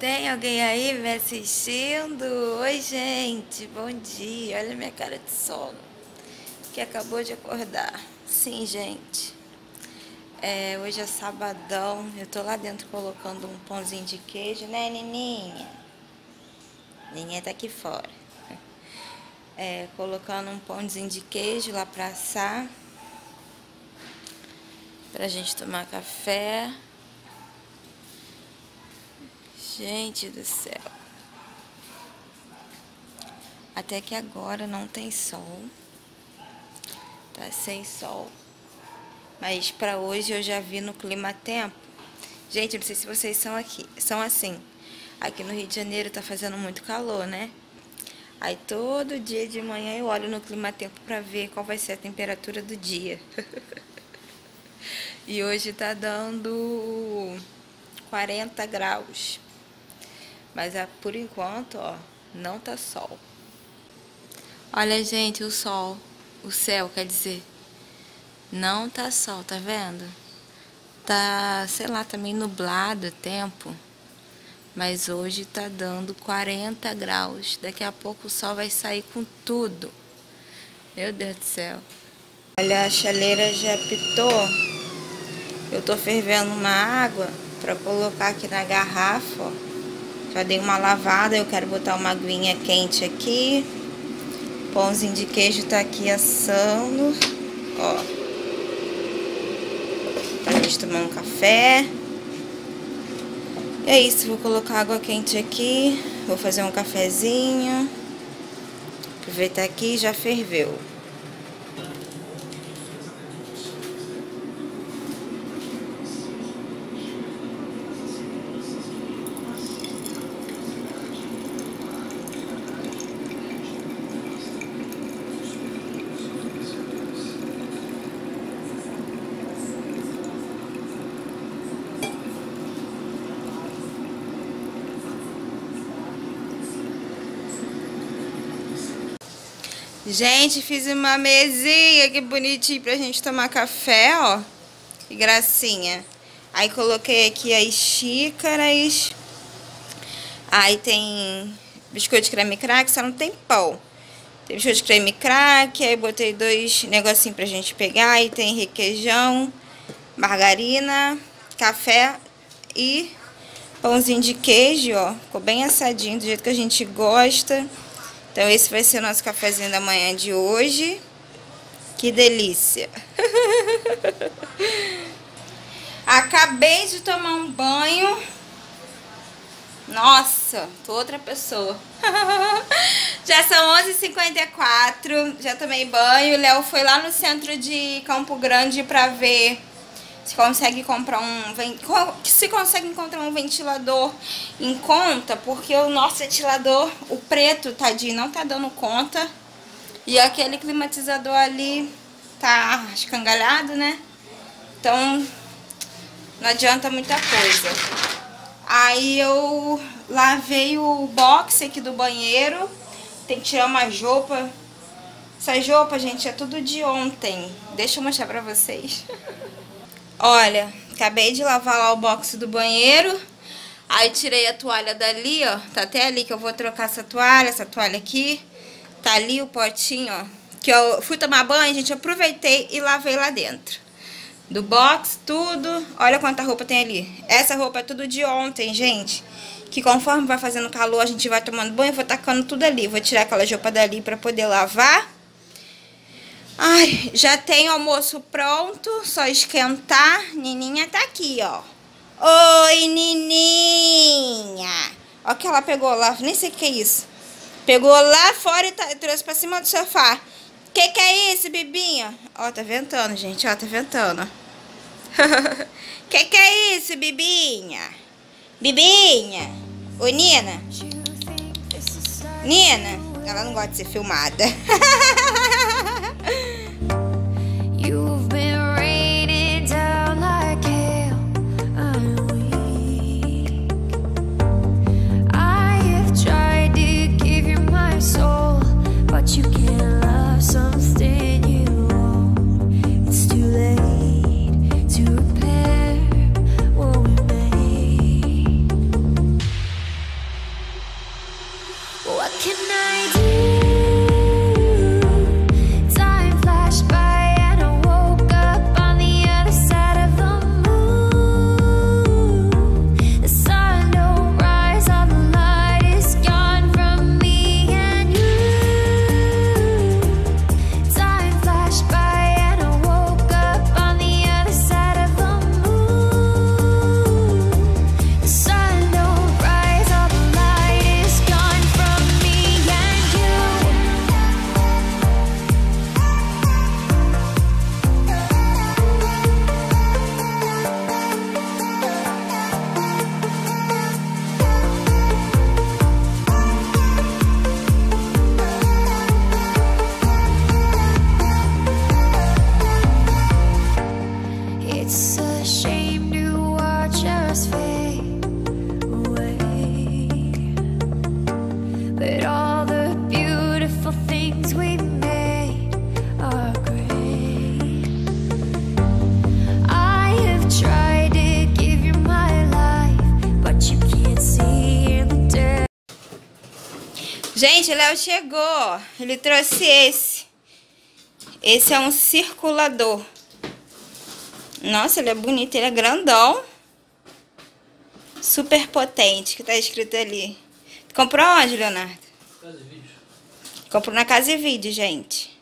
Tem alguém aí me assistindo? Oi, gente, bom dia. Olha a minha cara de sono, que acabou de acordar. Sim, gente. Hoje é sabadão. Eu tô lá dentro colocando um pãozinho de queijo, né, Nininha? Nininha tá aqui fora. Colocando um pãozinho de queijo lá pra assar, pra gente tomar café. Gente do céu. Até que agora não tem sol. Tá sem sol. Mas pra hoje eu já vi no Climatempo. Gente, eu não sei se vocês são assim. Aqui no Rio de Janeiro tá fazendo muito calor, né? Aí todo dia de manhã eu olho no Climatempo pra ver qual vai ser a temperatura do dia. E hoje tá dando 40 graus. Mas por enquanto, ó, não tá sol. Olha, gente, o sol. O céu, quer dizer. Não tá sol, tá vendo? Tá, sei lá, tá meio nublado o tempo. Mas hoje tá dando 40 graus. Daqui a pouco o sol vai sair com tudo. Meu Deus do céu. Olha, a chaleira já apitou. Eu tô fervendo uma água pra colocar aqui na garrafa, ó. Já dei uma lavada, eu quero botar uma aguinha quente aqui. Pãozinho de queijo tá aqui assando, ó. Pra gente tomar um café. E é isso, vou colocar água quente aqui. Vou fazer um cafezinho. Aproveitar aqui, já ferveu. Gente, fiz uma mesinha que bonitinho pra gente tomar café, ó. Que gracinha. Aí coloquei aqui as xícaras. Aí tem biscoito de creme crack, só não tem pão. Tem biscoito de creme crack, aí botei 2 negocinhos pra gente pegar. Aí tem requeijão, margarina, café e pãozinho de queijo, ó. Ficou bem assadinho, do jeito que a gente gosta. Então esse vai ser o nosso cafezinho da manhã de hoje. Que delícia! Acabei de tomar um banho. Nossa, tô outra pessoa. Já são 11h54, já tomei banho. O Léo foi lá no centro de Campo Grande pra ver se consegue comprar encontrar um ventilador em conta, porque o nosso ventilador, o preto, tadinho, não tá dando conta. E aquele climatizador ali tá escangalhado, né? Então não adianta muita coisa. Aí eu lavei o box aqui do banheiro. Tem que tirar uma roupa. Essas roupas, gente, é tudo de ontem. Deixa eu mostrar pra vocês. Olha, acabei de lavar lá o box do banheiro. Aí tirei a toalha dali, ó. Tá até ali que eu vou trocar essa toalha aqui. Tá ali o potinho, ó. Que eu fui tomar banho, gente, aproveitei e lavei lá dentro. Do box, tudo. Olha quanta roupa tem ali. Essa roupa é tudo de ontem, gente. Que conforme vai fazendo calor, a gente vai tomando banho, eu vou tacando tudo ali. Vou tirar aquela roupa dali pra poder lavar. Ai, já tem almoço pronto, só esquentar. Nininha tá aqui, ó. Oi, Nininha. Ó que ela pegou lá, nem sei o que é isso. Pegou lá fora e trouxe pra cima do sofá. Que é isso, bebinha? Ó, tá ventando, gente, ó, tá ventando. Que é isso, bebinha? Bebinha? Ô, Nina? Nina? Ela não gosta de ser filmada. You've been raining down like hail. I'm weak. I have tried to give you my soul, but you can't love something you own. It's too late to repair what we made. Gente, o Léo chegou. Ele trouxe esse. Esse é um circulador. Nossa, ele é bonito, ele é grandão. Super potente, que tá escrito ali. Tu comprou onde, Leonardo? Casa e Vídeo. Comprou na Casa e Vídeo, gente.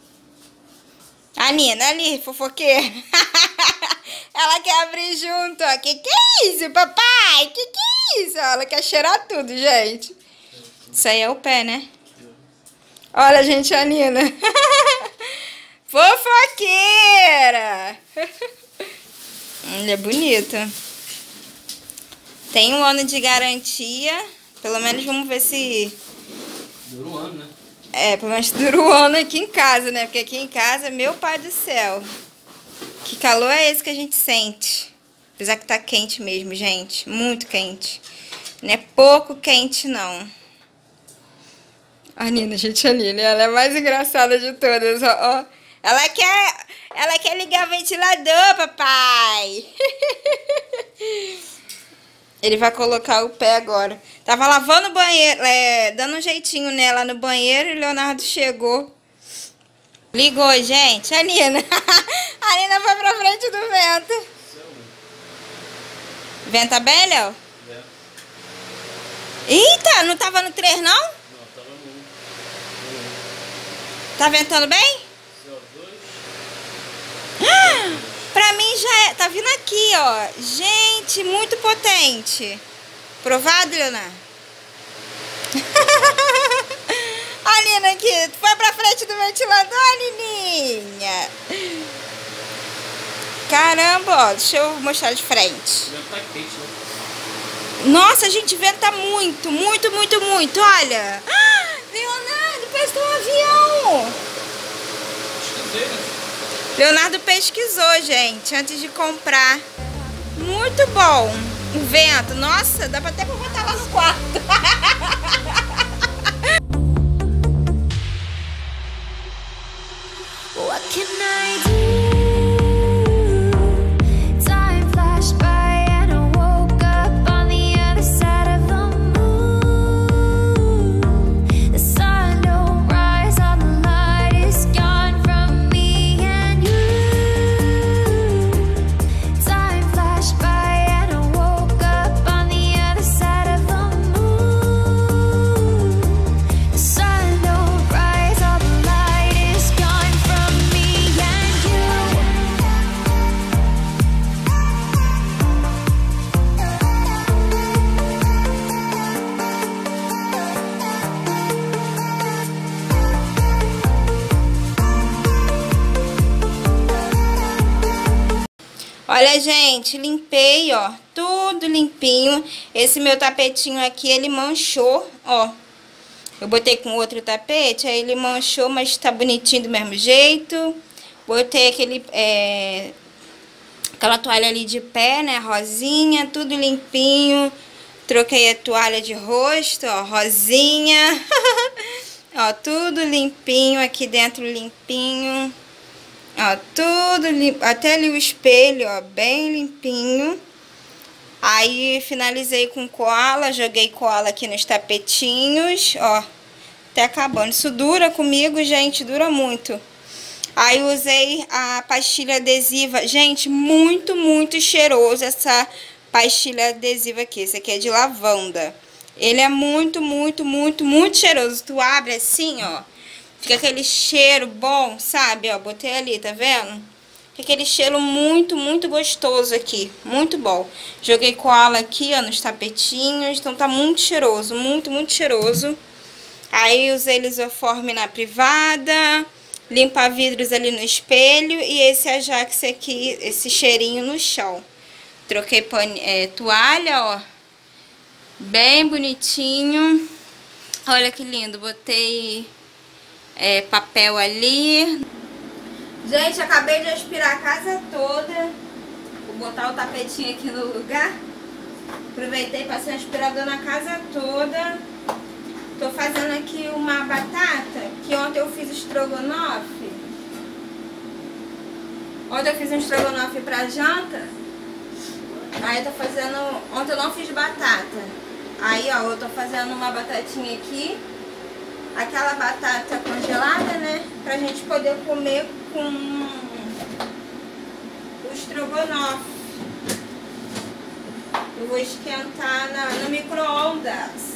A Nina ali, fofoqueira. Ela quer abrir junto, ó. Que é isso, papai? Que é isso? Ela quer cheirar tudo, gente. Isso aí é o pé, né? Olha, gente, a Nina. Fofoqueira. Ele é bonito. Tem 1 ano de garantia. Pelo menos vamos ver se... Dura 1 ano, né? É, pelo menos dura 1 ano aqui em casa, né? Porque aqui em casa, meu pai do céu. Que calor é esse que a gente sente? Apesar que tá quente mesmo, gente. Muito quente. Não é pouco quente, não. A Nina, gente, a Nina, ela é a mais engraçada de todas, ó. Ela quer ligar o ventilador, papai. Ele vai colocar o pé agora. Tava lavando o banheiro, dando um jeitinho nela no banheiro e o Leonardo chegou. Ligou, gente. A Nina. A Nina foi pra frente do vento. Venta bem, Léo? Eita, não tava no 3, não? Não, tava no 1. Tá ventando bem? Pra mim já é. Tá vindo aqui, ó. Gente, muito potente. Provado, Leonardo? A Nina aqui. Tu foi pra frente do ventilador, Nininha? Caramba, ó. Deixa eu mostrar de frente. Tá quente, né? Nossa, gente, venta muito, muito, muito, muito. Olha. Leonardo, parece um avião. Esquisei, né? Leonardo pesquisou, gente, antes de comprar. Muito bom. O vento. Nossa, dá pra até botar lá no quarto. What can I do? Time flashed by and I woke up on the other side of the moon. The sun don't rise, all the light is gone from me and you. Time flashed by and I woke up on the other side of the moon. The sun don't rise, all the light is gone from me and you. Olha, gente, limpei, ó. Tudo limpinho. Esse meu tapetinho aqui, ele manchou, ó. Eu botei com outro tapete, aí ele manchou, mas tá bonitinho do mesmo jeito. Botei aquela toalha ali de pé, né, rosinha, tudo limpinho. Troquei a toalha de rosto, ó, rosinha. Ó, tudo limpinho, aqui dentro limpinho. Ó, tudo limpo, até ali o espelho, ó, bem limpinho. Aí finalizei com coala, joguei coala aqui nos tapetinhos, ó, até acabando. Isso dura comigo, gente, dura muito. Aí usei a pastilha adesiva, gente, muito, muito cheiroso essa pastilha adesiva aqui. Esse aqui é de lavanda. Ele é muito, muito, muito, muito cheiroso. Tu abre assim, ó, fica aquele cheiro bom, sabe? Ó, botei ali, tá vendo? Fica aquele cheiro muito, muito gostoso aqui. Muito bom. Joguei coala aqui, ó, nos tapetinhos. Então tá muito cheiroso, muito, muito cheiroso. Aí usei lisoforme na privada. Limpa vidros ali no espelho. E esse Ajax aqui, esse cheirinho no chão. Troquei toalha, ó. Bem bonitinho. Olha que lindo. Botei papel ali. Gente, acabei de aspirar a casa toda. Vou botar o tapetinho aqui no lugar. Aproveitei, passei o aspirador na casa toda. Tô fazendo aqui uma batata, que ontem eu fiz estrogonofe. Ontem eu fiz um estrogonofe pra janta. Aí eu tô fazendo... Ontem eu não fiz batata. Aí, ó, eu tô fazendo uma batatinha aqui. aquela batata congelada, né? Pra gente poder comer com o estrogonofe. Eu vou esquentar no micro-ondas.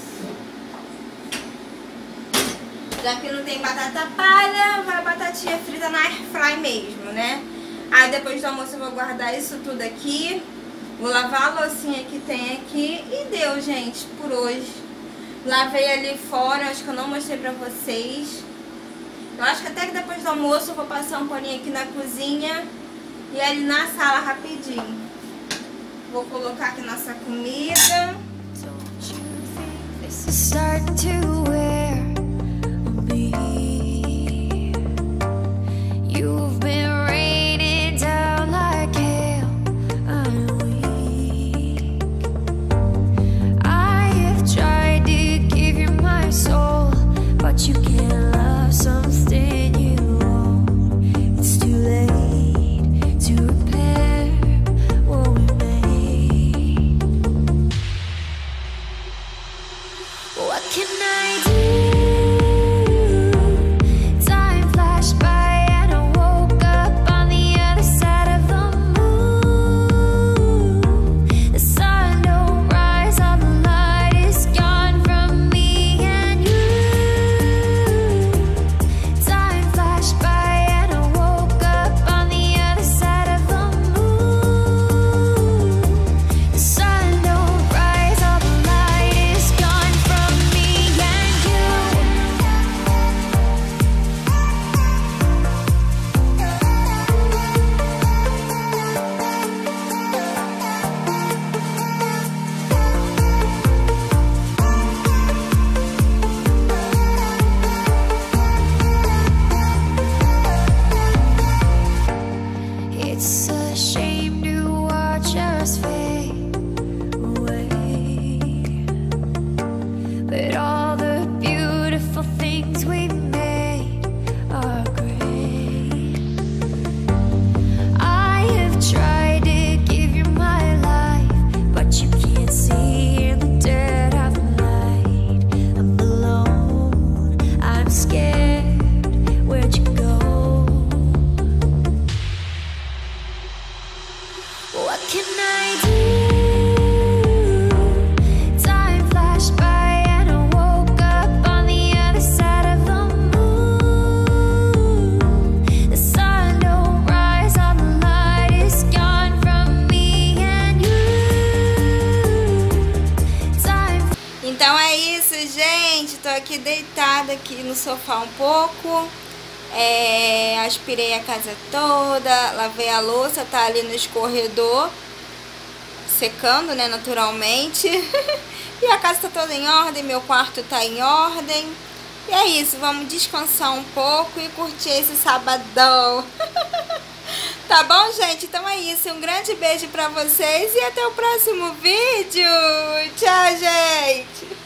Já que não tem batata palha, vai batatinha frita na airfry mesmo, né? Aí depois do almoço eu vou guardar isso tudo aqui. Vou lavar a loucinha que tem aqui. E deu, gente, por hoje. Lavei ali fora, acho que eu não mostrei pra vocês. Eu acho que até que depois do almoço eu vou passar um paninho aqui na cozinha e ali na sala rapidinho. Vou colocar aqui nossa comida. Don't you think this is starting to wear on me? You've been raining down like hail. I'm weak. I have tried to give you my soul, but you can't love something you own. It's too late to repair what we made. What can I do? Time flashed by and I woke up on the other side of the moon. The sun don't rise, all the light is gone from me and you. Time flashed by and I woke up on the other side of the moon. The sun don't rise, all the light is gone from me and you. It's a shame to watch us fade away, but all the beautiful things we made are great. I have tried to give you my life, but you can't see in the dead of the night. I'm alone, I'm scared, where'd you go? What can I do? Time flashed by and I woke up on the other side of the moon. The sun don't rise, all the light is gone from me and you. Time. Então é isso, gente. Tô aqui deitada aqui no sofá um pouco. Aspirei a casa toda, lavei a louça, tá ali no escorredor, secando, né, naturalmente. E a casa tá toda em ordem, meu quarto tá em ordem. E é isso, vamos descansar um pouco e curtir esse sabadão. Tá bom, gente? Então é isso, um grande beijo pra vocês e até o próximo vídeo. Tchau, gente!